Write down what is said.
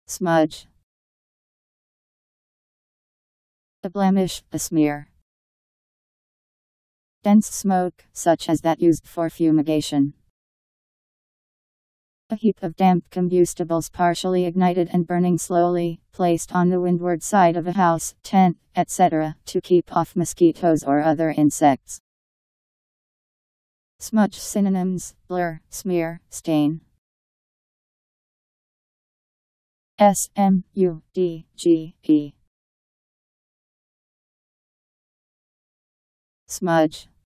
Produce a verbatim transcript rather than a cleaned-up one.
Smudge. A blemish, a smear. Dense smoke, such as that used for fumigation. A heap of damp combustibles partially ignited and burning slowly, placed on the windward side of a house, tent, et cetera, to keep off mosquitoes or other insects. Smudge synonyms: blur, smear, stain. S M U D G E. Smudge.